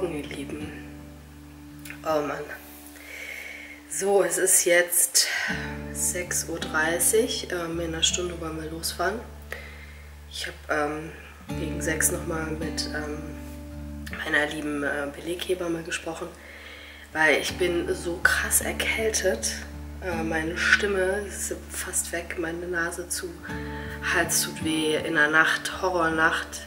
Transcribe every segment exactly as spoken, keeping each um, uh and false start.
Morgen, ihr Lieben. Oh Mann. So, es ist jetzt sechs Uhr dreißig. Ähm, in einer Stunde wollen wir losfahren. Ich habe ähm, gegen sechs nochmal mit ähm, meiner lieben äh, Beleghebamme gesprochen, weil ich bin so krass erkältet. Äh, meine Stimme ist fast weg, meine Nase zu, Hals tut weh, in der Nacht, Horrornacht.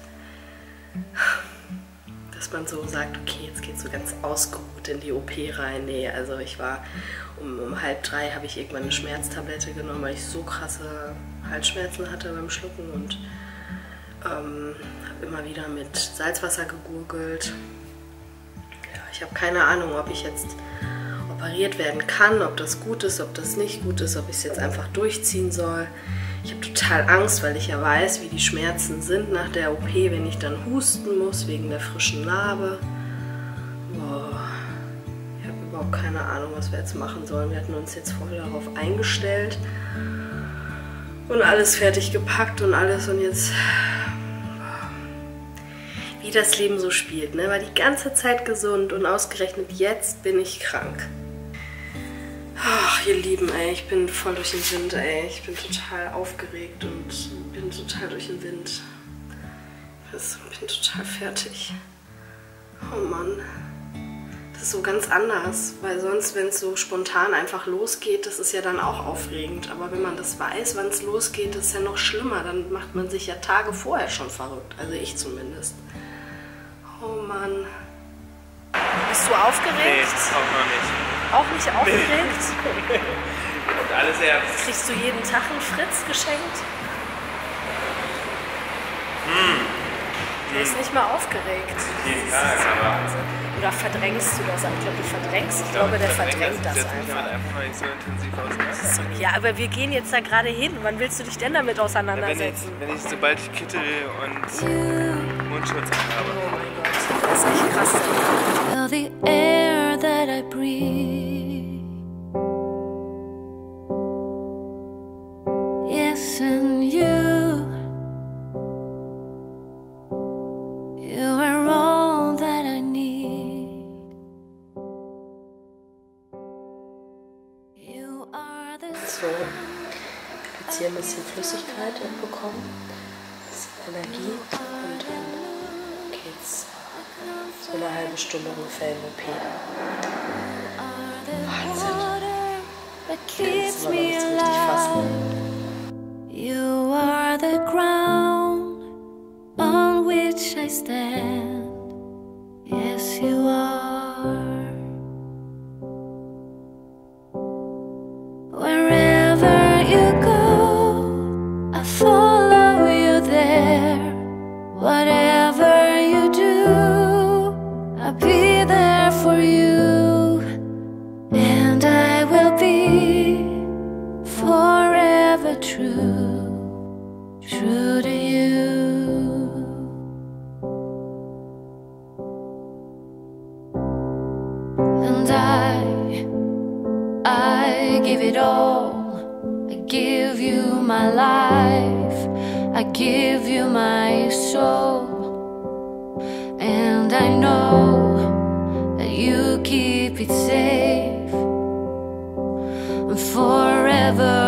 Dass man so sagt, okay, jetzt geht's so ganz ausgeruht in die O P rein. Nee, also ich war um, um halb drei habe ich irgendwann eine Schmerztablette genommen, weil ich so krasse Halsschmerzen hatte beim Schlucken und ähm, habe immer wieder mit Salzwasser gegurgelt. Ja, ich habe keine Ahnung, ob ich jetzt operiert werden kann, ob das gut ist, ob das nicht gut ist, ob ich es jetzt einfach durchziehen soll. Ich habe total Angst, weil ich ja weiß, wie die Schmerzen sind nach der O P, wenn ich dann husten muss, wegen der frischen Narbe. Boah. Ich habe überhaupt keine Ahnung, was wir jetzt machen sollen. Wir hatten uns jetzt voll darauf eingestellt und alles fertig gepackt und alles und jetzt, wie das Leben so spielt, ne? War die ganze Zeit gesund und ausgerechnet jetzt bin ich krank. Ach, ihr Lieben, ey, ich bin voll durch den Wind, ey. Ich bin total aufgeregt und bin total durch den Wind. Ich bin total fertig. Oh Mann. Das ist so ganz anders, weil sonst, wenn es so spontan einfach losgeht, das ist ja dann auch aufregend. Aber wenn man das weiß, wann es losgeht, ist es ja noch schlimmer. Dann macht man sich ja Tage vorher schon verrückt. Also ich zumindest. Oh Mann. Bist du aufgeregt? Nee, auch noch nicht. Auch nicht aufgeregt? Nee. Und alles ernst. Kriegst du jeden Tag einen Fritz geschenkt? Hm. Du bist nicht mal aufgeregt. Jeden Tag, aber... Oder verdrängst du das? Ich glaube, du verdrängst. Ich, Ich glaube, glaube, der verdrängt verdrängt das, das einfach. Jemand einfach mal nicht so intensiv auseinander. Ja, aber wir gehen jetzt da gerade hin. Wann willst du dich denn damit Ja, wenn, auseinandersetzen? ich, wenn ich, sobald ich Kittel und Mundschutz habe. Oh mein Gott, das ist echt krass. Feel the air that I breathe. Yes, and you, you are all that I need. You are the So, jetzt hier ein bisschen Flüssigkeit bekommen, ein bisschen Energie und dann geht's so eine halbe Stunde ungefähr in O P. Wahnsinn. that Ich keeps kann es immer noch me nicht so richtig fassen. alive. You are the ground on which I stand. Yes, you are. Wherever you go, I follow you there. Whatever you do, I'll be there for you. And I will be forever true, true to you. And I, I give it all. I give you my life. I give you my soul. And I know that you keep it safe. Forever